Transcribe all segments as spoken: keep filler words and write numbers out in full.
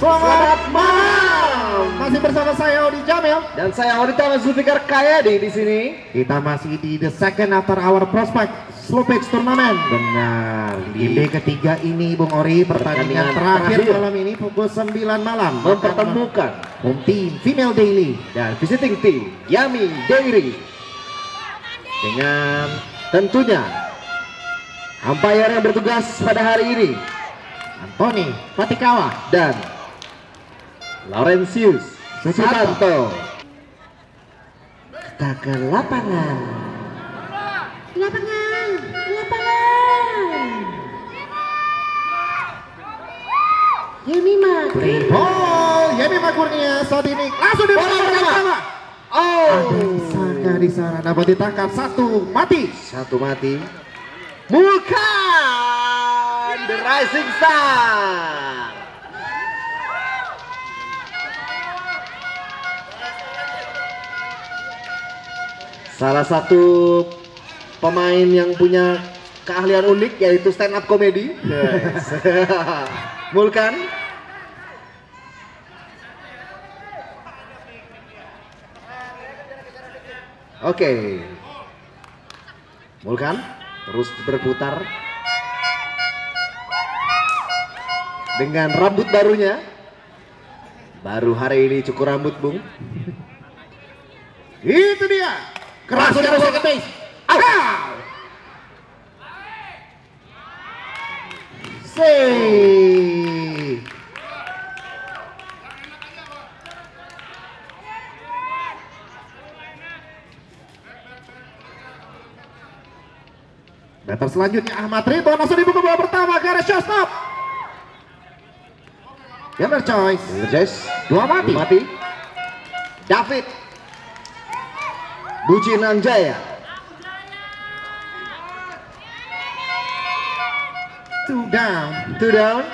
Selamat malam. Masih bersama saya Odi Jamil dan saya Orita Zulfikar Kayadi di sini. Kita masih di the second after our prospect Slowpitch Tournament. Benar. Di D ketiga ini Bung Ori, pertandingan terakhir, terakhir malam ini pukul sembilan malam mempertemukan home team Female Daily dan visiting team Yami Dairy. Dengan tentunya umpire yang bertugas pada hari ini Antoni Fatikawa dan Laurentius Susanto. Kita ke lapangan. Lapangan, lapangan. Yemima Play ball, Yemima Kurnia saat ini langsung di bola pertama. Oh, ada Saka di sana dapat ditangkap, satu mati. Satu mati. Bukan The Rising Star. Salah satu pemain yang punya keahlian unik yaitu stand up comedy. Yes. Mulkan. Oke. Okay. Mulkan terus berputar dengan rambut barunya. Baru hari ini cukur rambut, Bung. Itu dia. Keras dari second base. Save. Batter selanjutnya Ahmad Ridho langsung dibuka bola pertama ke arah shortstop. Fielder choice. Fielder choice. Dua mati. Dua mati. David Bucinanjaya. Two down. Two down.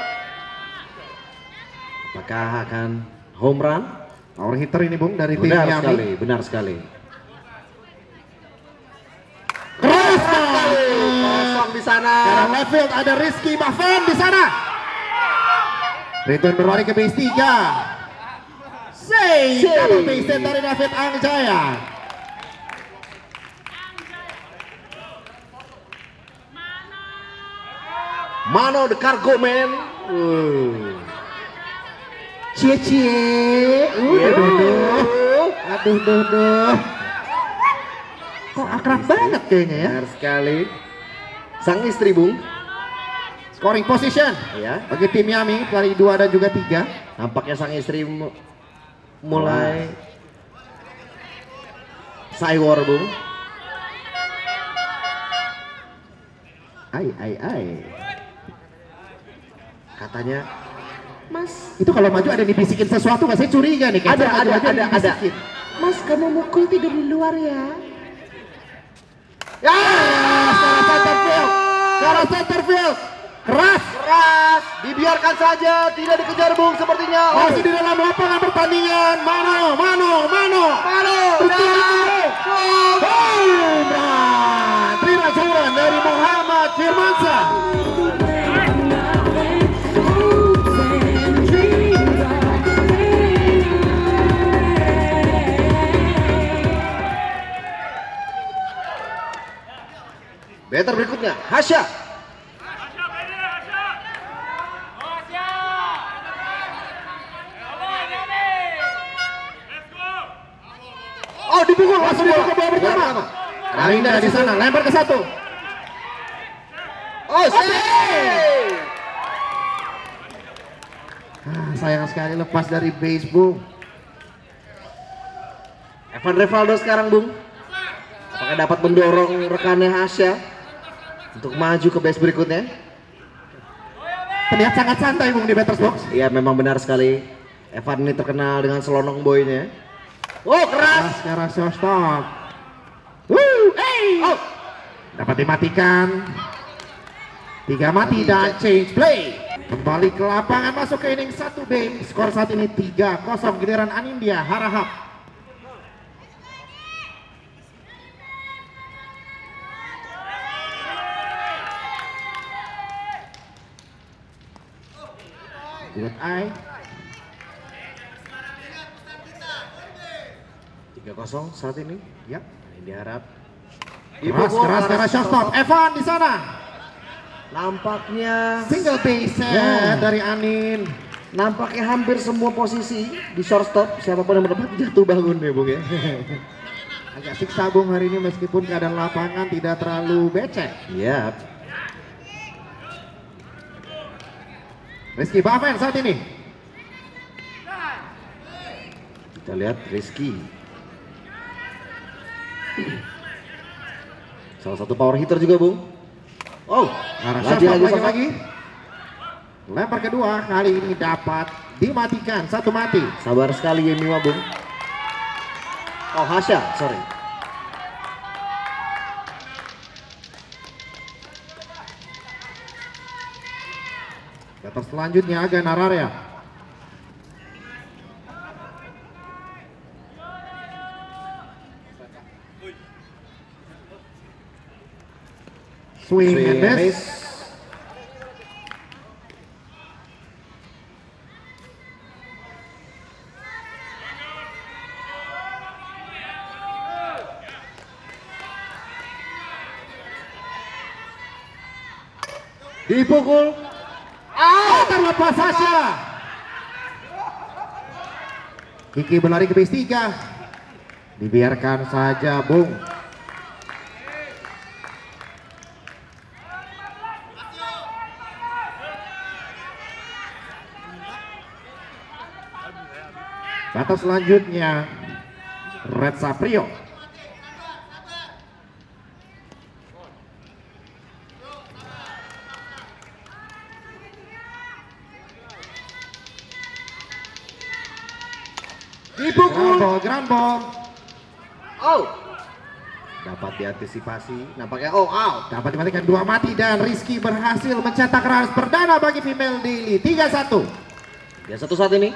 Apakah akan home run? Power hitter ini Bung dari tim Benar Yami. sekali, benar sekali. Keras kosong di sana. Karena left field ada Rizky Bahvan di sana. Return berlari ke base tiga. Save. Double base hit dari David Angjaya. Mano the Cargo Man. Uh. Cie cie. Udah duh. Aduh duh duh. Kok akrab banget kayaknya ya. Benar sekali. Sang istri, Bung. Scoring position ya bagi tim Yami kali dua dan juga tiga. Nampaknya sang istri mulai saywar, Bung. Ai ai ai. Katanya, Mas, itu kalau maju ada dibisikin sesuatu nggak? Saya curiga nih. Ada, ada, ada, ada. Mas, kamu mukul tidur di luar ya? Ya, secara center field, secara center field, keras, keras, dibiarkan saja, tidak dikejar, Bung, sepertinya. Oh. Masih di dalam lapangan pertandingan. Mano, mano, mano, mano, home run, three-run run dari Muhammad Firmansyah. Batter berikutnya, Hasya. Oh, dipukul langsung dipukul bola pertama. Ralinda di sana, lempar ke satu. Oh, save. Ah, sayang sekali lepas dari base, Bung. Evan Revaldo sekarang, Bung. Apakah dapat mendorong rekannya Hasya untuk maju ke base berikutnya? Terlihat sangat santai, Bung, di batters box. Iya, memang benar sekali. Evan ini terkenal dengan selonong boynya. Oh, keras. Sekarang shortstop. Woo, hey. Oh. Dapat dimatikan. Tiga mati dan change play. Kembali ke lapangan, masuk ke inning satu B. Skor saat ini tiga kosong, giliran Anindya Harahap. Good eye. tiga kosong saat ini. Ya. Ini diharap. Keras, keras, keras shot stop. Evan di sana. Nampaknya Single base set Ya. dari Anin. nampaknya hampir semua posisi di shortstop siapapun yang mendapat jatuh bangun ya Bung ya. Agak siksa Bung hari ini meskipun keadaan lapangan tidak terlalu becek. Iya. Rizky Baven saat ini. Kita lihat Rizky. Salah satu power hitter juga Bung. Oh, Arah lagi shot lagi lagi, lagi. lagi. Lempar kedua kali ini dapat dimatikan, satu mati. Sabar sekali Yemiwa Bung. Oh Hasya, sorry. Batas selanjutnya Aga Nararea. Swing and Swing and miss. miss. Dipukul. Ah, terlepas Hasya. Kiki berlari ke base tiga. Dibiarkan saja Bung. Batas selanjutnya Red Saprio. Dipukul. Grand ball, grand ball. Oh. Dapat diantisipasi. Nampaknya oh out. Dapat dimatikan dua mati dan Rizky berhasil mencetak runs perdana bagi Female Daily. tiga satu. Ya satu saat ini.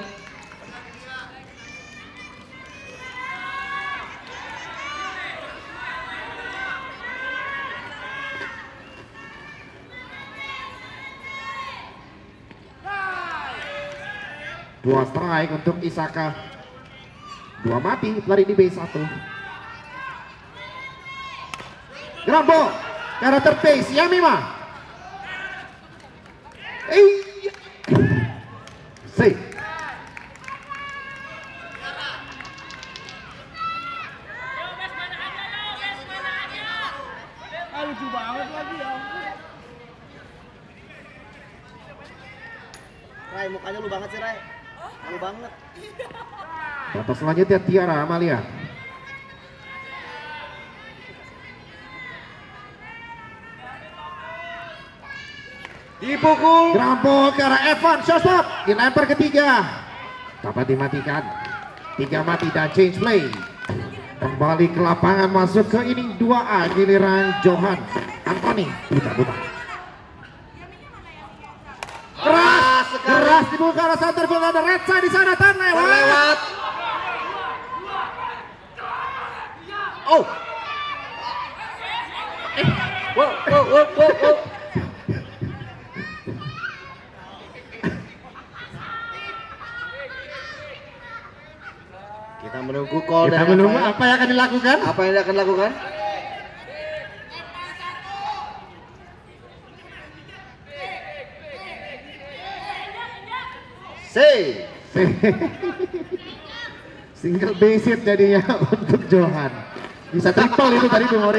Dua strike untuk Isaka. Dua mati lari di base satu. Grand ball. Karena terpace Yamima. Eh. Save. Lucu banget lagi ya. Rai, mukanya lu banget sih Rai. Lu banget. Batas selanjutnya Tiara Amalia. Dipukul. Grand ball ke arah Evan. Shotstop. Dilempar ketiga. Dapat dimatikan. Tiga mati dan change play. Kembali ke lapangan masuk ke inning dua A. Giliran Johan Anthony. Buta-buta. Keras. Keras dibuka arah center field. Ada Retsa di sana. Tan lewat. Lewat. Oh. Eh. Wow, wow, wow, wow, wow. Kita menunggu call Kita dari menunggu apa, apa yang akan dilakukan. apa yang dia akan lakukan. Say. Single base hit jadinya untuk Johan. Bisa triple itu tadi Bung Ori.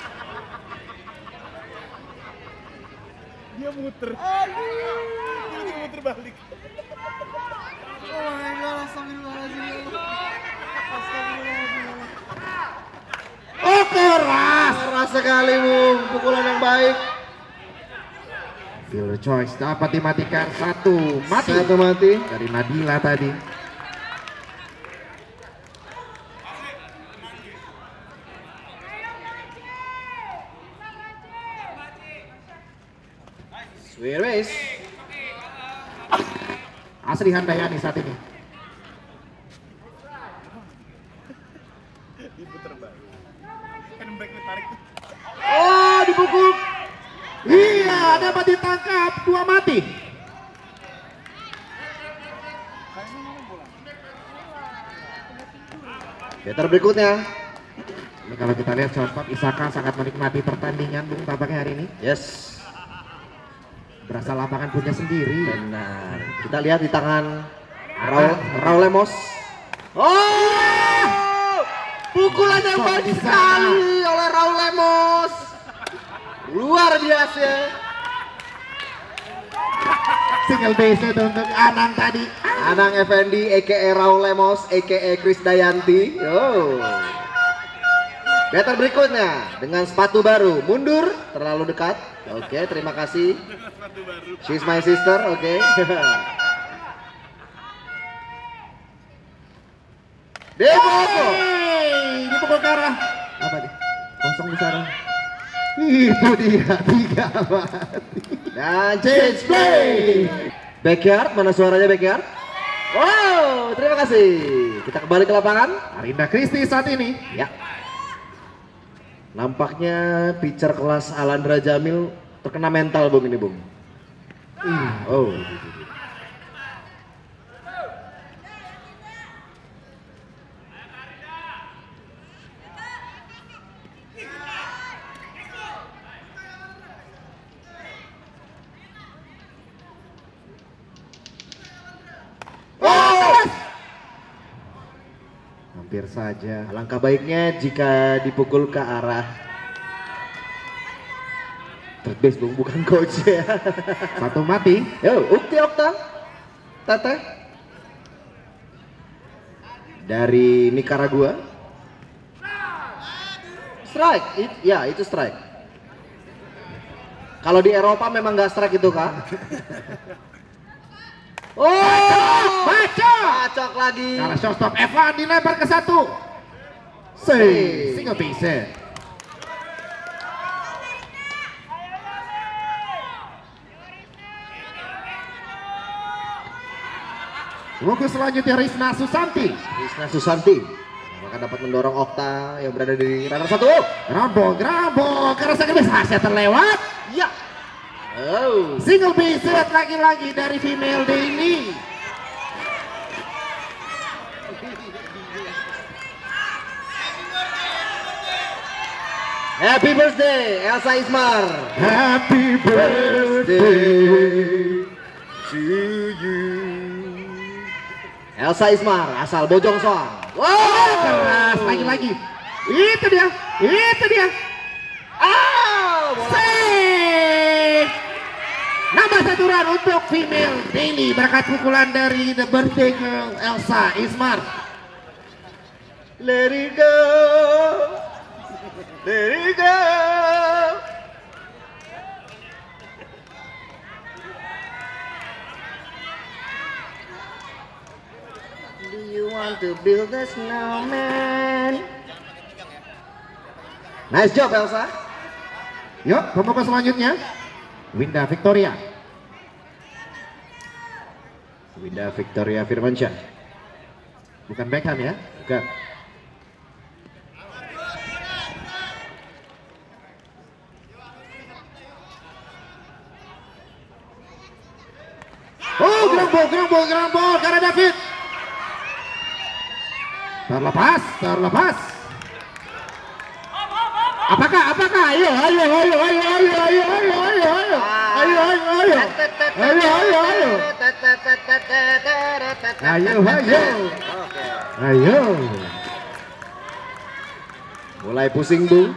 Dia muter. Aduh. Dia muter balik. Oh my god, astagfirullahaladzim. Astagfirullahaladzim. Oh keras. Keras sekali Bung, pukulan yang baik. Fielder choice dapat dimatikan satu mati. Satu mati. Dari Nadila tadi. Swing race. Asri Handayani saat ini. Diputer balik. Kan break ditarik tuh. Oh, dipukul. Iya, dapat ditangkap dua mati. Kayaknya mau pulang. Better berikutnya. Ini kalau kita lihat shortstop Isaka sangat menikmati pertandingan Bung tampaknya hari ini. Yes. Berasa lapangan punya sendiri. Benar. Kita lihat di tangan Raul, Raul Lemos. Oh! Pukulan yang baik sekali oleh Raul Lemos. Luar biasa. Single base itu untuk Anang tadi. Anang Effendi aka Raul Lemos aka Chris Dayanti. Oh. Batter berikutnya dengan sepatu baru, mundur terlalu dekat. Oke, okay, terima kasih. She's my sister, oke. Okay. Dipukul. Hey, dipukul ke arah. Apa nih? Kosong di sana. Itu dia tiga mati. Dan change play. Backyard, mana suaranya backyard? Wow, terima kasih. Kita kembali ke lapangan. Arinda Kristi saat ini. Ya. Nampaknya pitcher kelas Alandra Jamil terkena mental Bung ini Bung. Oh. Hampir saja. Alangkah baiknya jika dipukul ke arah third base Bung, bukan coach ya. Satu mati. Yo, Ukti Okta Tete dari Nicaragua. Strike, It, ya itu strike. Kalau di Eropa memang nggak strike itu kak. Oh, baca, bacok lagi. karena shortstop Evan dilempar ke satu. Say, single base. Buku selanjutnya Rizna Susanti. Rizna Susanti akan dapat mendorong Okta yang berada di runner satu. Rambol, rambol, karena sangat bisa terlewat. Ya. Oh. Single base lagi-lagi dari female Denny. Happy birthday Elsa Ismar. Happy birthday to you. Elsa Ismar asal Bojong Soang. Wow, keras lagi-lagi. Itu dia, itu dia. Oh, Save. Nambah satu run untuk female Denny berkat pukulan dari the birthday girl Elsa Ismar. Let it go. Let it go. Do you want to build a snowman? Nice job Elsa. Yuk, pembuka selanjutnya Winda Victoria. Winda Victoria Firmansyah. Bukan Beckham ya? Bukan. Oh, gerambol, gerambol, gerambol karena David. Terlepas, terlepas. Apakah, apakah? Ayo, ayo, ayo, ayo, ayo, ayo, ayo, ayo, ayo, ayo, ayo, ayo, ayo, ayo, ayo, ayo, ayo, ayo, ayo. Mulai pusing Bung.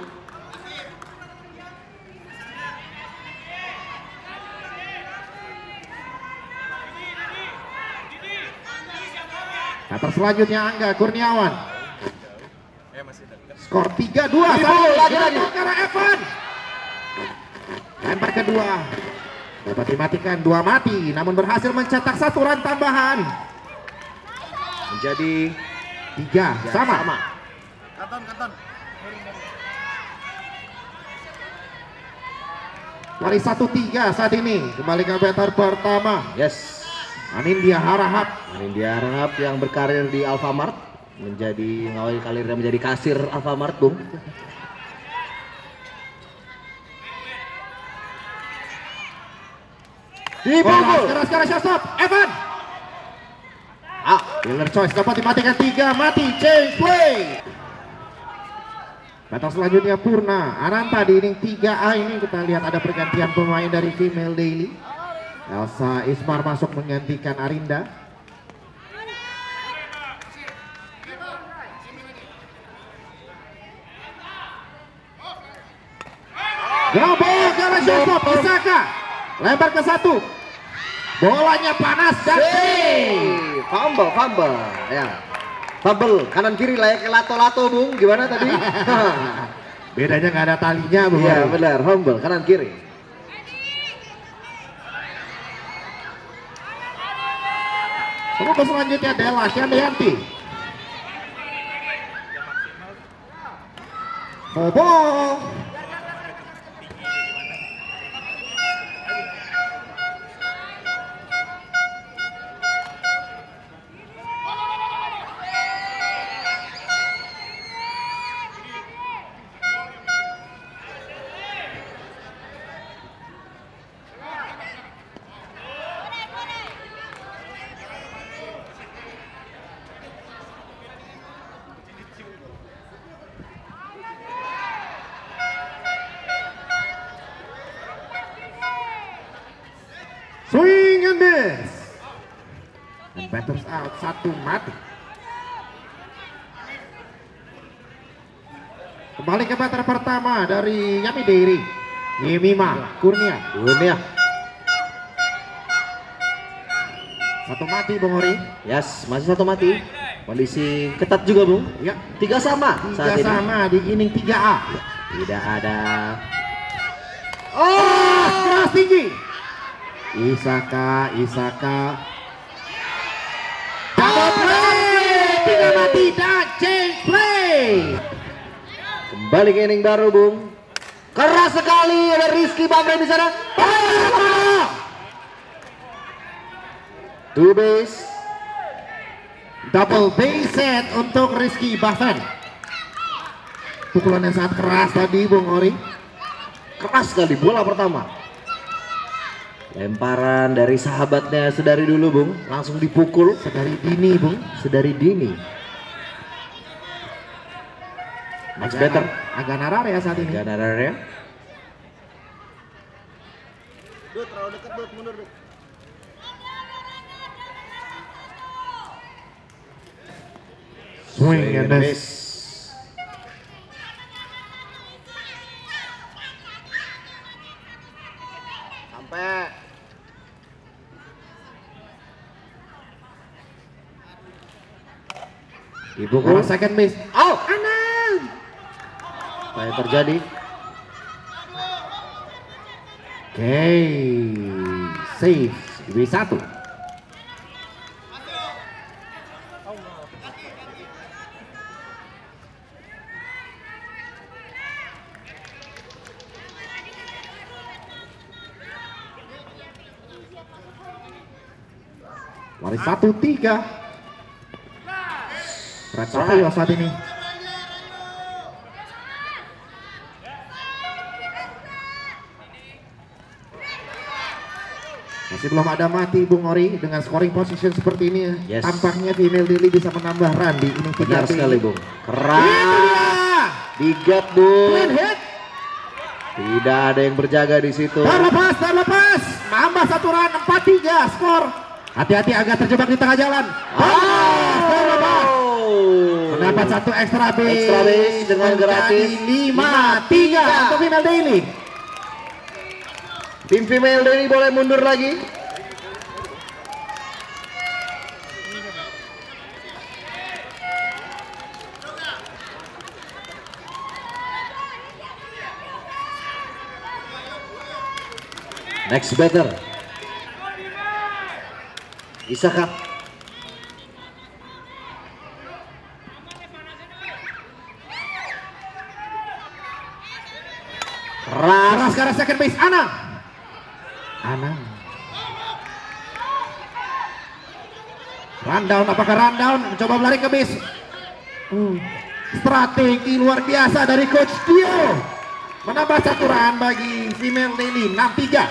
Batter selanjutnya Angga Kurniawan. Skor tiga dua. Lagi-lagi. Karena Evan. Lempar kedua. Dapat dimatikan, dua mati. Namun berhasil mencetak satu run tambahan. Menjadi Tiga, sama. sama. Katon, katon. Lari satu tiga saat ini. Kembali ke batter pertama. Yes. Anindya Harahap. Anindya Harahap yang berkarir di Alfamart, menjadi ngawal karirnya menjadi kasir Alfamart Bung. Dipukul. Keras keras shot stop. Evan. Ah, Killer choice dapat dimatikan, tiga mati, change play. Battle selanjutnya Purna Ananta di inning tiga A. Ini kita lihat ada pergantian pemain dari Female Daily. Elsa Ismar masuk menggantikan Arinda. Gobok karena shot Isaka lempar ke satu, bolanya panas dan Hey, fumble, fumble, ya, fumble kanan kiri layaknya lato-lato Bung, gimana tadi? bedanya nggak ada talinya Bung. Iya benar, fumble kanan kiri. Terus selanjutnya Della Syandianti. Bobong. Swing and miss. And batters out, satu mati. Kembali ke batter pertama dari Yami Dairy. Yemima Kurnia. Dunia. Satu mati Bung Ori. Yes, masih satu mati. Kondisi ketat juga Bung. Ya, Tiga sama tiga saat ini. sama di inning tiga A. Tidak ada. Oh, keras tinggi. Isaka, Isaka. Double play, tiga mati dan change play. Kembali ke inning baru Bung. Keras sekali ada Rizky Bamre di sana. Two base. Double base set untuk Rizky Bahven. Pukulan yang sangat keras tadi Bung Ori. Keras sekali bola pertama. Lemparan dari sahabatnya sedari dulu Bung, langsung dipukul Sedari dini Bung. sedari dini. Next batter. Agak narar ya saat ini. Gak ada ya. Dut, terlalu dekat, Dut, mundur, Dut. Swing and miss. Sampai Dipukul second miss. out. Anam. Apa yang terjadi? Oke, save W satu. Waris satu tiga. Red Satrio saat ini. Masih belum ada mati Bung Ori dengan scoring position seperti ini. Yes. Tampaknya Female Daily bisa menambah run di ini. Benar sekali Bung. Keras. Itu dia. Digat Bung. Clean hit. Tidak ada yang berjaga di situ. Terlepas, terlepas. Nambah satu run, empat tiga skor. Hati-hati agak terjebak di tengah jalan. Ah, terlepas. Mendapat satu extra base. Extra base dengan gratis. lima tiga untuk Female Daily. Tim Female Daily boleh mundur lagi. Next batter. Isaka. Keras ke arah second base, Anang. Anang. Rundown, apakah rundown? Mencoba melari ke base. Hmm. Strategi luar biasa dari Coach Dio. Menambah satu run bagi Female Daily, enam tiga.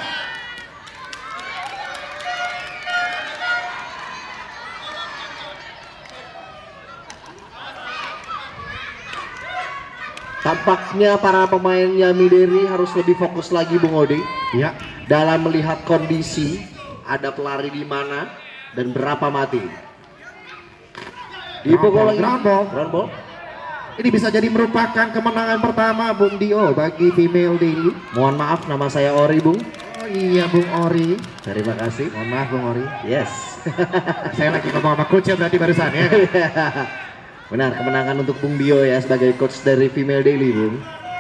Tampaknya para pemainnya Mideri harus lebih fokus lagi Bung Odi. Ya, Dalam melihat kondisi ada pelari di mana dan berapa mati. Dipukul lagi. Ground ball. Ground ball. Ini bisa jadi merupakan kemenangan pertama Bung Dio bagi Female Daily. Mohon maaf, nama saya Ori Bung. Oh iya Bung Ori. Terima kasih. Mohon maaf Bung Ori. Yes. Saya lagi ngomong sama coach berarti barusan ya. Benar, kemenangan untuk Bung Dio ya sebagai coach dari Female Daily Bung.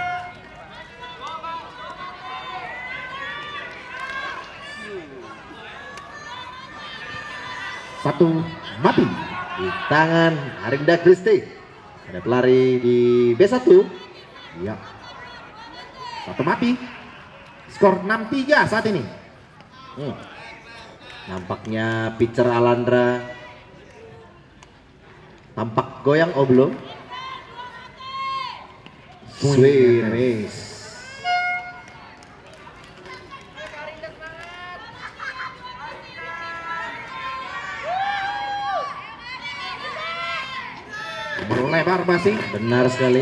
Satu mati Di tangan Arinda Kristi. Ada pelari di B satu. ya. Satu mati. Skor enam tiga saat ini. Hmm. Nampaknya pitcher Alandra tampak goyang oblong. Swing and miss. Lebar masih. Benar sekali.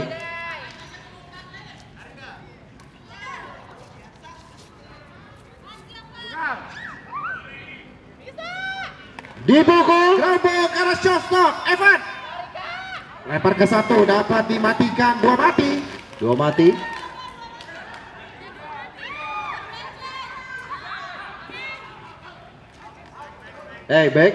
Dipukul. Ground ball ke arah shortstop. Evan. Lempar ke satu dapat dimatikan. Dua mati. Dua mati. Hey back.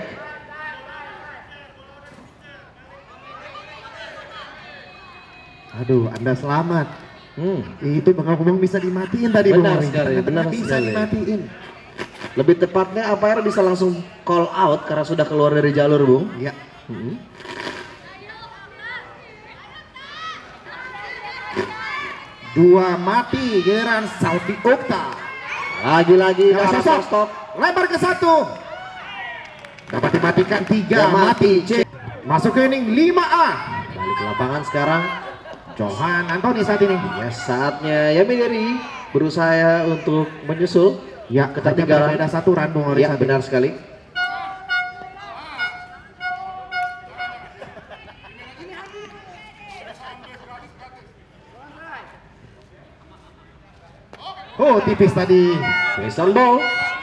Aduh, Anda selamat. Hmm. Itu bengong-bengong bisa dimatiin tadi Bung Benar Ori. sekali, Ternyata benar bisa sekali. dimatiin. Lebih tepatnya umpire bisa langsung call out karena sudah keluar dari jalur, Bung. Ya. Hmm. Dua mati giliran Salvi Okta. Lagi-lagi ke Kalau arah sosok, shortstop. lempar ke satu. Dapat dimatikan tiga Tiga mati. mati. C. Masuk ke inning lima A. Balik ke lapangan sekarang. Johan Anthony saat ini. Ya saatnya Yami Dari berusaha untuk menyusul. Ya, Ketertinggalan. ketertinggalan. Beda satu run Bung Ori. Ya saat ini. benar sekali. Oh, tipis tadi. Base on ball.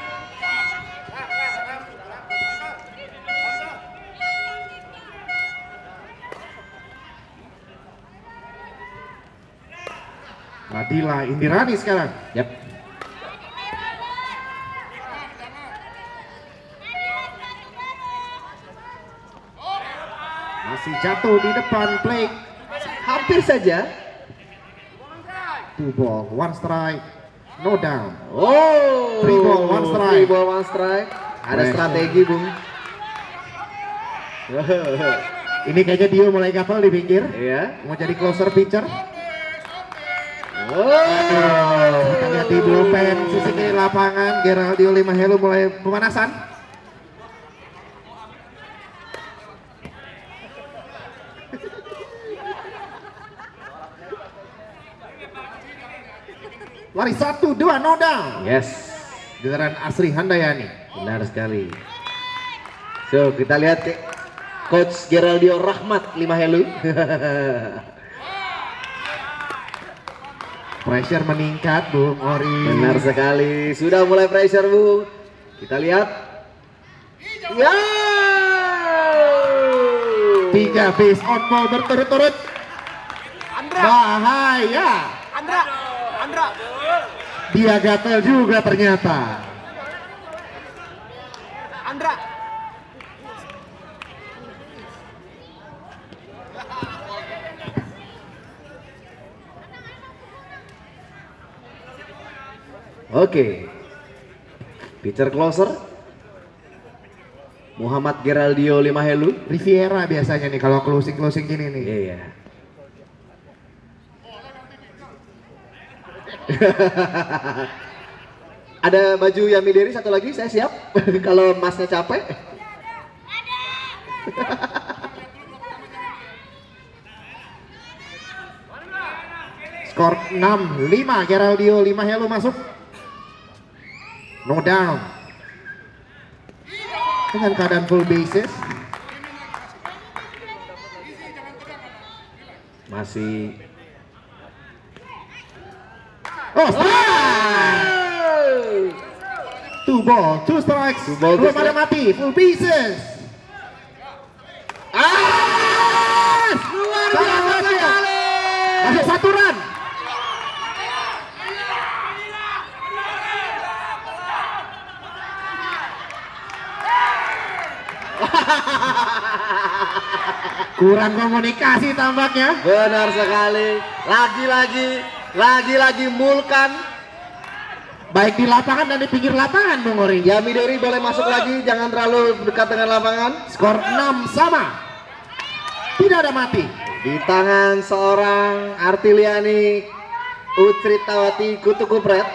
Nadila Indirani sekarang. Yap. Masih jatuh di depan plate. Hampir saja. Two ball, one strike, no down. Oh. Three ball, one strike. Three ball, one strike. Ada Pressure. strategi, Bung. Ini kayaknya Dio mulai gatel di pinggir. Iya. Mau jadi closer pitcher. Oh. Kita lihat di bullpen sisi kiri lapangan. Geraldio Limahelu mulai pemanasan. Lari satu dua no down. Yes. Giliran Asri Handayani. Benar sekali. So kita lihat ke Coach Geraldio Rahmat Limahelu. Pressure meningkat Bung Ori. Benar sekali. Sudah mulai pressure, Bung. Kita lihat. Ya. Tiga base on ball berturut-turut. Bahaya. Andra, Andra. Dia gatel juga ternyata. Andra. Oke. Pitcher closer. Muhammad Geraldio Limahelu. Riviera biasanya nih kalau closing-closing gini nih. Iya. Ada baju Yami Deri satu lagi, saya siap. Kalau masnya capek. Skor enam lima, Geraldio Limahelu masuk. No down. Dengan keadaan full bases. Masih Oh, strike. Two ball, two strikes. Two ball, two Belum ada strike. mati. Full pieces. Ah! Luar Salah biasa satu. sekali. Masih satu run. Kurang komunikasi tampaknya. Benar sekali. Lagi-lagi, lagi-lagi Mulkan. Baik di lapangan dan di pinggir lapangan, Bung Ori. Yamidori boleh masuk lagi, jangan terlalu dekat dengan lapangan. Skor enam sama. Tidak ada mati. Di tangan seorang Artiliani Utritawati Kutukupret.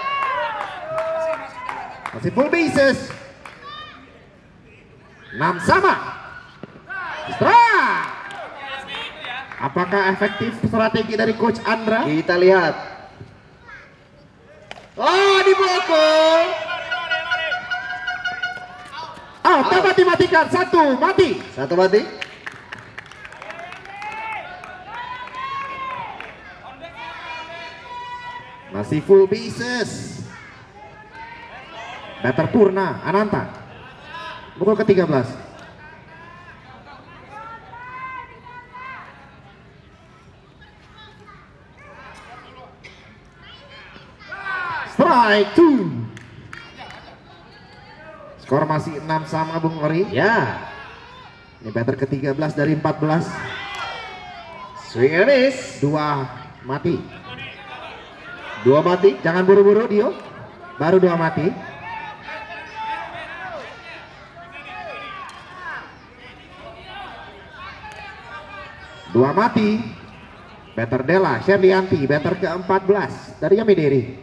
Masih full bases. enam sama. Strike. Apakah efektif strategi dari Coach Andra? Kita lihat. Oh, dibokol. Oh, tak mati-matikan. Satu, mati. Satu mati. Masih full bases. Batter Purna Ananta. Pukul ke tiga belas. Strike two. Skor masih enam sama, Bung Ori. Ya. Ini batter ke tiga belas dari empat belas. Swing and miss. Dua mati. Dua mati. Jangan buru-buru, Dio. Baru dua mati. Dua mati. Batter Della Sherlianti, batter ke empat belas dari Yamideri.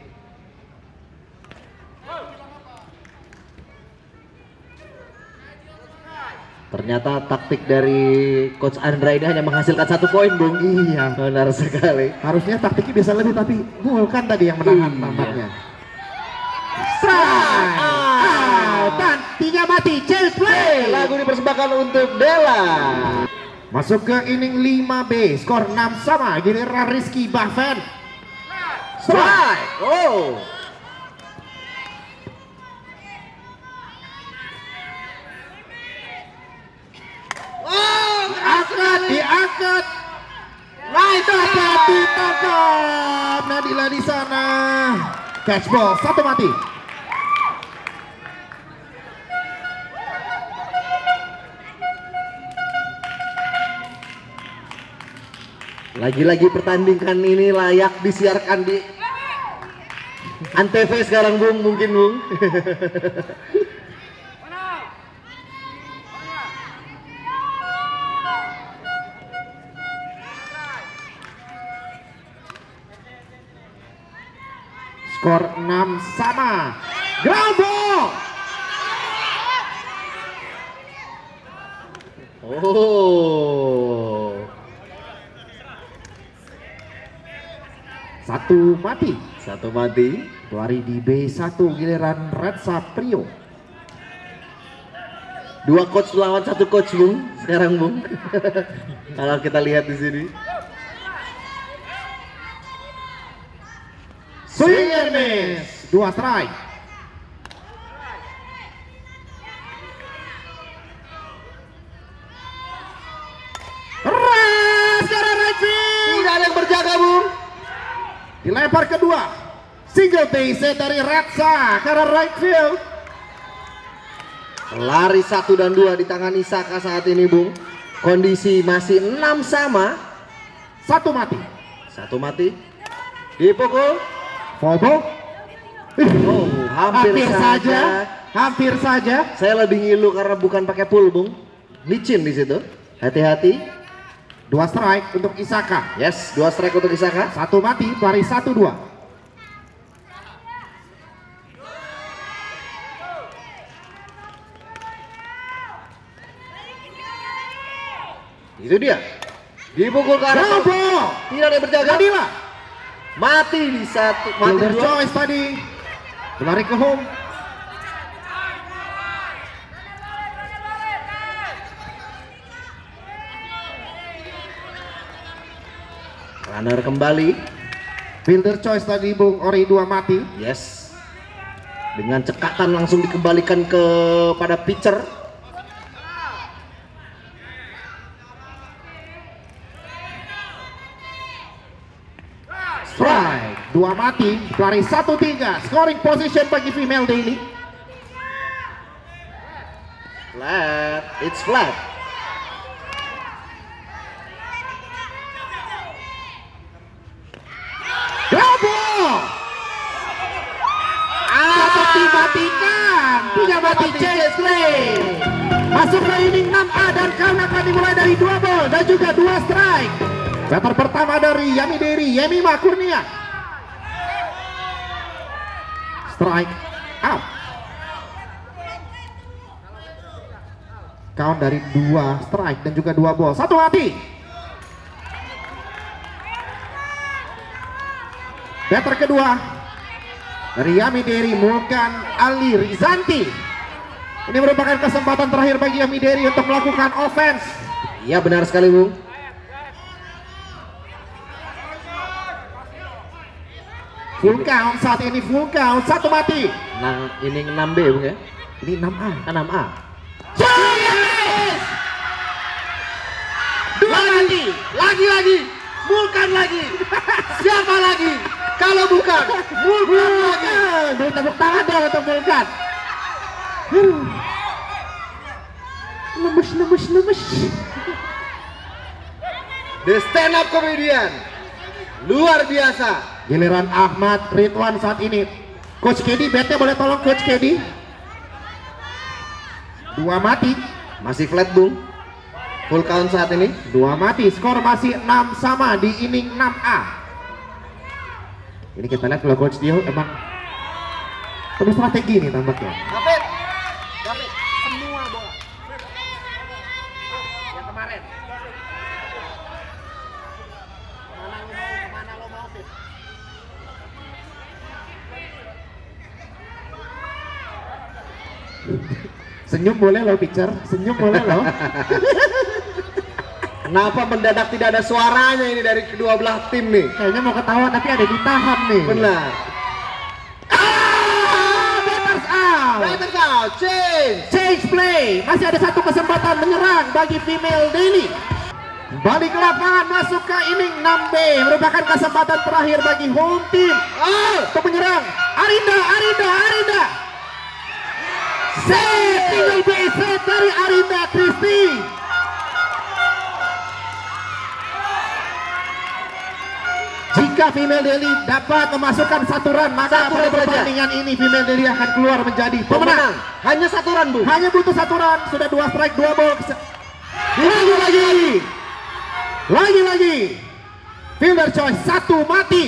Ternyata taktik dari Coach Andra ini hanya menghasilkan satu poin, Bung. Iya, Benar sekali. harusnya taktiknya bisa lebih, tapi Mulkan tadi yang menahan Iya. tampaknya. Strike. Out. Dan tiga mati. Change play. Lagu dipersembahkan untuk Della. Masuk ke inning lima B. Skor enam sama. Giliran Rizky Bahven. Strike. Oh. Oh, Diangkat, diangkat. Nice, dapat ditangkap. Nadila di sana. Catch ball, satu mati. Lagi-lagi pertandingan ini layak disiarkan di Antv sekarang, Bung, mungkin, Bung. Skor enam sama. Ground ball. Oh. Satu mati. Satu mati. Lari di B satu giliran Retsa Prio. Dua coach lawan satu coach, Bung. Sekarang, Bung. Kalau kita lihat di sini. Swing and miss. Dua strike. Keras ke arah right field. Tidak ada yang berjaga, Bung. Dilempar kedua. Single base dari Retsa ke arah right field. Lari satu dan dua di tangan Isaka saat ini, Bung. Kondisi masih enam sama. Satu mati. Satu mati. Dipukul. Fobo. Oh, hampir, Hampir saja. saja. Hampir saja. Saya lebih ngilu karena bukan pakai pull, Bung. Licin di situ. Hati-hati. Dua strike untuk Isaka. Yes, dua strike untuk Isaka. Satu mati. Lari satu dua. Itu dia. Dipukul ke arah. Bravo. Tidak ada yang berjaga. Nadila. Mati di satu. Mati Fielder dua. choice tadi. Lari ke home. Runner kembali. Fielder choice tadi Bung Ori dua mati. Yes. Dengan cekatan langsung dikembalikan kepada pitcher. Strike, dua mati, lari satu tiga, scoring position bagi female Daily. Flat, it's flat. Double! Dapat dimatikan, tiga mati change play. Masuk ke inning enam A dan count akan dimulai dari dua ball dan juga dua strike. Batter pertama dari Yami Dery, Yemima Kurnia. Strike out. Count dari dua strike dan juga dua ball, satu mati. Batter kedua dari Yami Dery, Mulkan Ali Rizanti. Ini merupakan kesempatan terakhir bagi Yami Dery untuk melakukan offense. Iya benar sekali Bung. Full count saat ini, full count, satu mati. Nah, ini enam B Bung ya. Ini enam A. enam A. Yes! Dua mati. Lagi-lagi, Mulkan lagi. Siapa lagi? Kalau bukan Mulkan lagi. Beri tepuk tangan dong untuk Mulkan. Lemes, lemes, lemes. The stand up comedian. Luar biasa. Giliran Ahmad Ridwan saat ini. Coach Kedi, bete boleh tolong Coach Kedi. Dua mati. Masih flat Bung. Full count saat ini. Dua mati, skor masih enam sama di inning enam A. Ini kita lihat kalau Coach Dio emang penuh strategi nih tampaknya. David. David. Semua bola. Yang kemarin. Kemana lo mau? Kemana lo mau, Fit? Senyum boleh loh pitcher, senyum boleh loh. Kenapa mendadak tidak ada suaranya ini dari kedua belah tim nih? Kayaknya mau ketawa tapi ada ditahan nih. Benar. Ah, batters out. Batters out, change. Change play. Masih ada satu kesempatan menyerang bagi female Daily. Balik ke lapangan, masuk ke inning enam B. Merupakan kesempatan terakhir bagi home team. Oh, Untuk menyerang. Arinda, Arinda, Arinda. Set, single base set dari Arinda Kristi. Jika female Daily dapat memasukkan satu run, maka Satu pada run saja. pertandingan ini female Daily akan keluar menjadi pemenang. pemenang. Hanya satu run, Bu. Hanya butuh satu run, sudah dua strike, dua ball. Lagi lagi, lagi lagi. Fielder choice satu mati.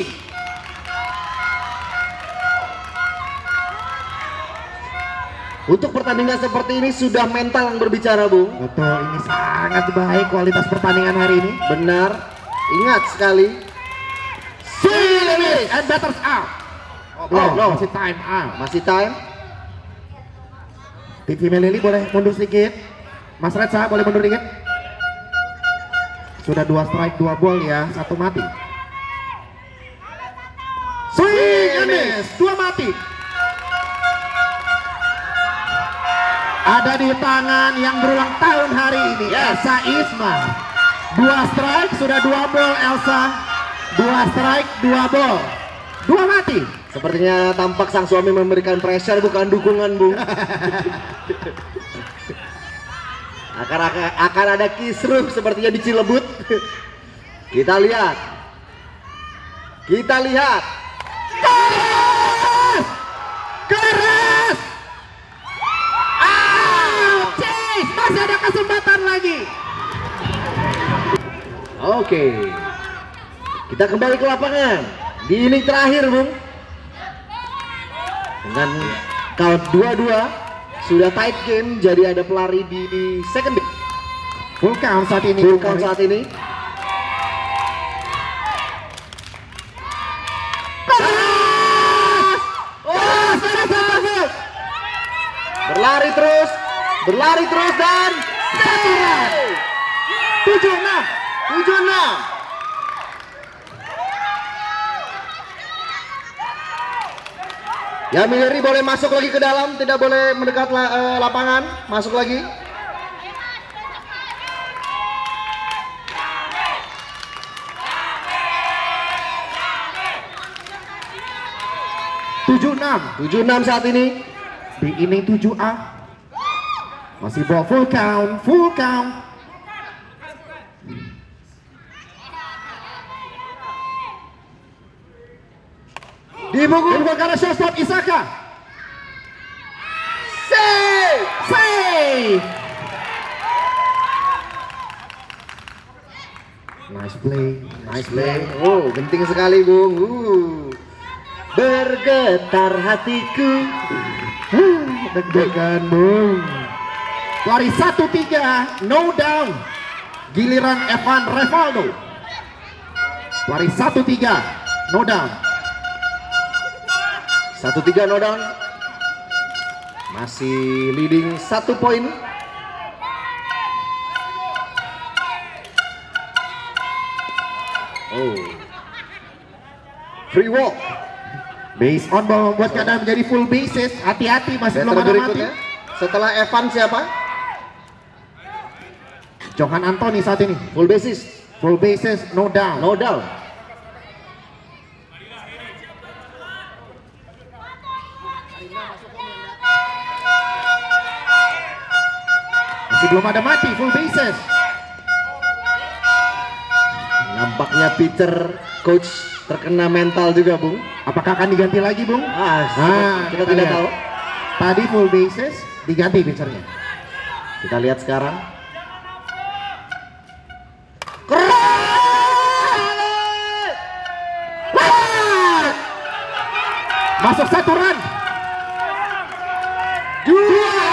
Untuk pertandingan seperti ini sudah mental yang berbicara, Bung. Betul, ini sangat baik kualitas pertandingan hari ini. Benar. Ingat sekali. Swing and miss and batters out. Oh, Oh, no. masih time out. Masih time. Tim female Lily boleh mundur sedikit. Mas Retsa boleh mundur dikit. Sudah dua strike, dua ball ya, satu mati. Swing and miss, dua mati. Ada di tangan yang berulang tahun hari ini, Yes. Elsa Isma. Dua strike, sudah dua ball Elsa. Dua strike, dua ball, dua mati. Sepertinya tampak sang suami memberikan pressure bukan dukungan, Bung. akan, akan, akan ada kisruh sepertinya di Cilebut. Kita lihat. Kita lihat. Keras! Keras! Ah, chase! Masih ada kesempatan lagi. Oke. Kita kembali ke lapangan. Di inning terakhir, Bung. Dengan count dua dua sudah tight game, jadi ada pelari di, di second base. Full count saat ini. Full count saat ini. Keras! Oh, sudah satu. Berlari terus, berlari terus dan Satu run. Tujuh enam. tujuh enam. Yami Leri boleh masuk lagi ke dalam, tidak boleh mendekat la, uh, lapangan. Masuk lagi. tujuh enam. tujuh enam saat ini. Di inning tujuh A. Masih ball full count, full count. Dibungkuk Dibuka karena shortstop Isaka. save. Save. Nice play, nice play. Oh, genting sekali, Bung. Uh. Bergetar hatiku. Deg-degan, Bung. Lari satu tiga, no down. Giliran Evan Revaldo. Lari satu tiga, no down. satu tiga no down. Masih leading satu poin. Oh. Free walk. Base on ball membuat keadaan menjadi full bases. Hati-hati, masih belum Batter ada mati. berikutnya. Setelah Evan siapa? Johan Anthony saat ini. Full bases. Full bases, no down. No down. Masih belum ada mati, full bases. Nampaknya Peter coach terkena mental juga, Bung. Apakah akan diganti lagi, Bung? Ah, Nah, kita kita tidak lihat. tahu. Tadi full bases, diganti pitchernya. Kita lihat sekarang. Masuk satu run. Dua.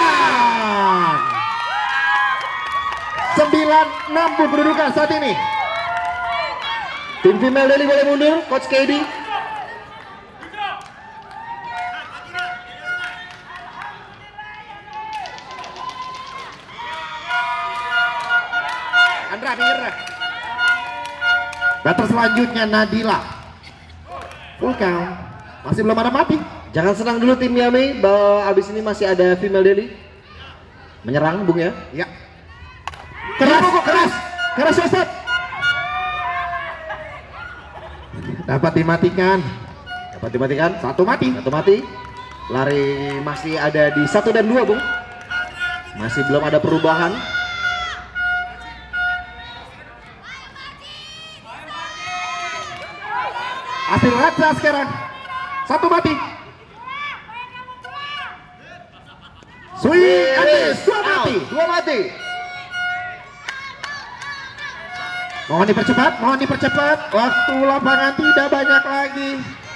Sembilan enam kedudukan saat ini. Tim female Delhi boleh mundur, Coach K D. Andra, pinggir. Batter selanjutnya Nadila. Full count. Masih belum ada mati. Jangan senang dulu tim Yami, bahwa abis ini masih ada female Delhi. Menyerang, Bung ya. Ya. Keras, keras. Keras shortstop. Dapat dimatikan. Dapat dimatikan. Satu mati. Satu mati. Lari masih ada di satu dan dua, Bung. Masih belum ada perubahan. Hasil raja sekarang. Satu mati. Swing and miss. Dua mati. Dua mati. Mohon dipercepat, mohon dipercepat. Waktu lapangan tidak banyak lagi.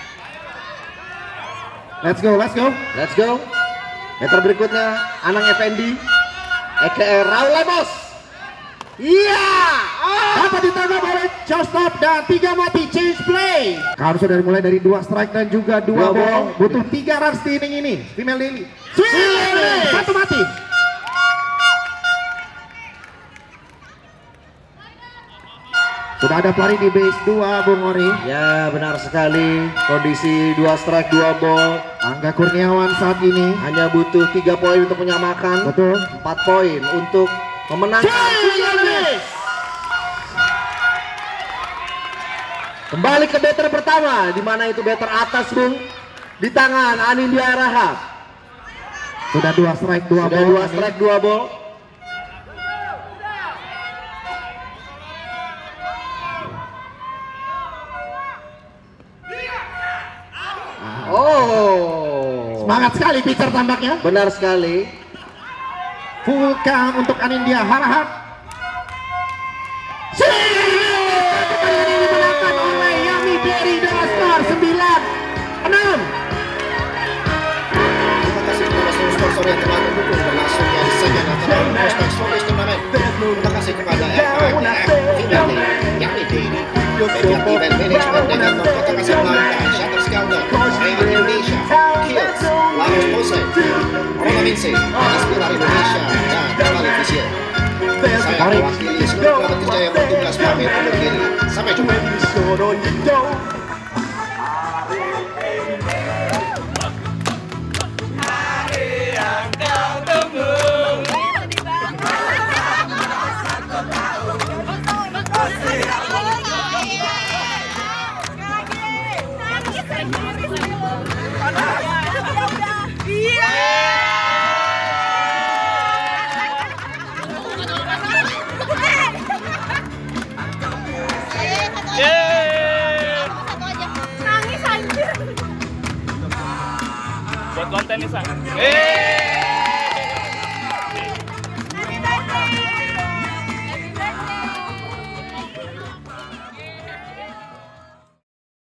Let's go, let's go. Let's go. Meter berikutnya Anang Effendi, A K A Raul Lemos. Iya. Dapat ditangkap oleh shortstop dan tiga mati, change play. Harus sudah dimulai dari dua strike dan juga dua Dua ball. ball. Butuh tiga runs di inning ini. Female Lily. Swing. Satu mati. Sudah ada pelari di base dua, Bung Ori. Ya, benar sekali. Kondisi dua strike dua ball. Angga Kurniawan saat ini. Hanya butuh tiga poin untuk menyamakan. Betul. Empat poin untuk memenangkan. Kembali ke batter pertama, di mana itu batter atas, Bung, di tangan Anindya Rahab. Sudah dua strike dua Sudah ball. dua strike dua ball. Oh, Semangat sekali pitcher tampaknya. benar sekali. Full count untuk Anindya Harahap. Pertandingan ini dimenangkan oleh Yami Berry dengan skor sembilan enam. Terima kasih kepada seluruh sponsor yang telah mendukung berlangsungnya segmen antara prospek Showcase Turnamen. Terima kasih kepada F I F Finlandi, Yami Berry, Bagian Event Management dengan Kota Casablanca, Shutterstown, Rail Indonesia, Kills, Laos Pose, Roma Vinci, Inspirar Indonesia, dan Kembali Visio. Saya mewakili seluruh kerabat kerja yang bertugas pamit undur diri. Sampai jumpa. Buat konten nih, Sang.